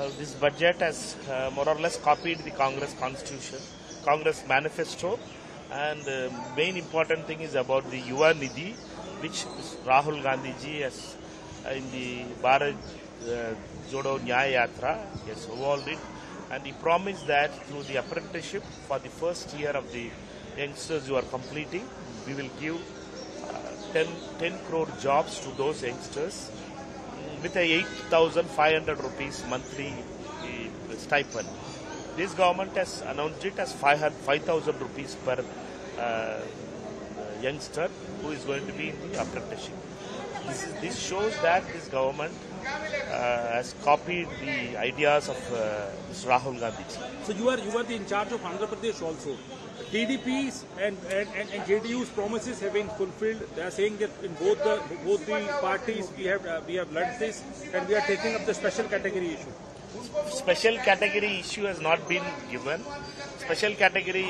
This budget has more or less copied the Congress constitution, Congress manifesto, and main important thing is about the Yuva Nidhi, which Rahul Gandhi ji has in the Bharat Jodo Nyaya Yatra, he has evolved it, and he promised that through the apprenticeship for the first year of the youngsters who are completing, we will give 10 crore jobs to those youngsters with a 8,500 rupees monthly stipend. This government has announced it as 5,000 rupees per youngster who is going to be in the apprenticeship. This shows that this government has copied the ideas of Mr. Rahul Gandhi. So you are in charge of Andhra Pradesh also. TDP's and JDU's promises have been fulfilled. They are saying that in both the parties we have learned this, and we are taking up the special category issue. Special category issue has not been given. Special category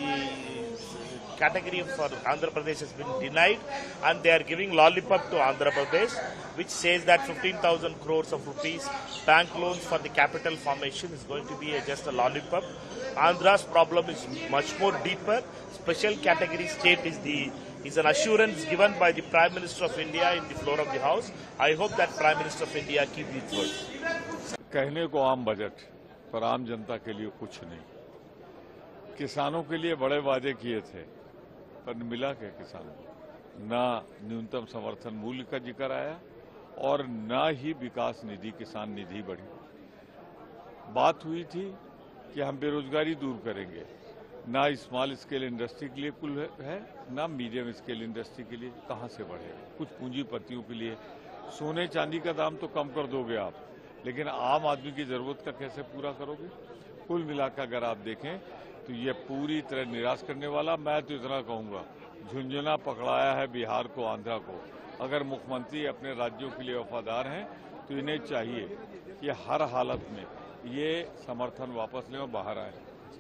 for Andhra Pradesh has been denied, and they are giving lollipop to Andhra Pradesh, which says that 15,000 crores of rupees bank loans for the capital formation is going to be just a lollipop. Andhra's problem is much more deeper. Special category state is an assurance given by the Prime Minister of India in the floor of the House. I hope that Prime Minister of India keep his words. कहने को आम budget, पर आम जनता के लिए कुछ नहीं। किसानों के लिए बड़े वादे किए थे, पर मिला क्या किसानों को? ना न्यूनतम समर्थन मूल्य का जिक्र आया और ना ही विकास निधि, किसान निधि बढ़ी। बात हुई थी कि हम बेरोजगारी दूर करेंगे, ना स्मॉल स्केल इंडस्ट्री के लिए कुल है, ना मीडियम स्केल इंडस्ट्री के लिए। कहां से बढ़ेगा? कुछ पूंजीपतियों के लिए सोने चांदी का दाम तो कम कर दोगे आप, लेकिन आम आदमी की जरूरत का कैसे पूरा करोगे? कुल मिलाकर अगर आप देखें तो ये पूरी तरह निराश करने वाला। मैं तो इतना कहूंगा, झुंझुना पकड़ाया है बिहार को, आंध्रा को। अगर मुख्यमंत्री अपने राज्यों के लिए वफादार हैं तो इन्हें चाहिए कि हर हालत में ये समर्थन वापस लें और बाहर आए।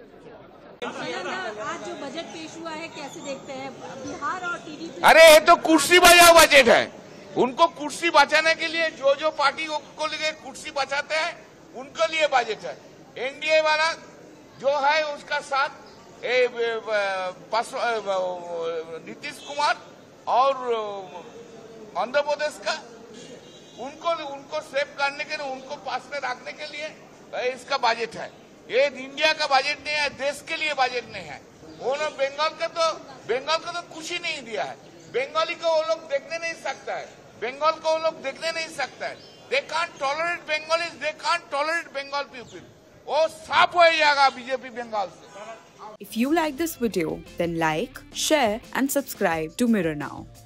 आज जो बजट पेश हुआ है, कैसे देखते हैं बिहार और टीडीपी? अरे ये तो कुर्सी बचाओ बजट है। उनको कुर्सी बचाने के लिए जो पार्टी को लिए कुर्सी बचाते हैं उनके लिए बजट है। एनडीए वाला जो है उसका साथ नीतीश कुमार और आंध्र प्रदेश का, उनको सेव करने के लिए, उनको पास में रखने के लिए इसका बजट है। ये इंडिया का बजट नहीं है, देश के लिए बजट नहीं है। वो लोग बंगाल का तो कुछ ही नहीं दिया है। बंगाली को वो लोग देखने नहीं सकता है, बंगाल को वो लोग देखने नहीं सकता है। They can't tolerate Bengalis, they can't tolerate Bengal people. वो साफ हो जाएगा बीजेपी बंगाल से। If you like this video, then like, share and subscribe to Mirror Now.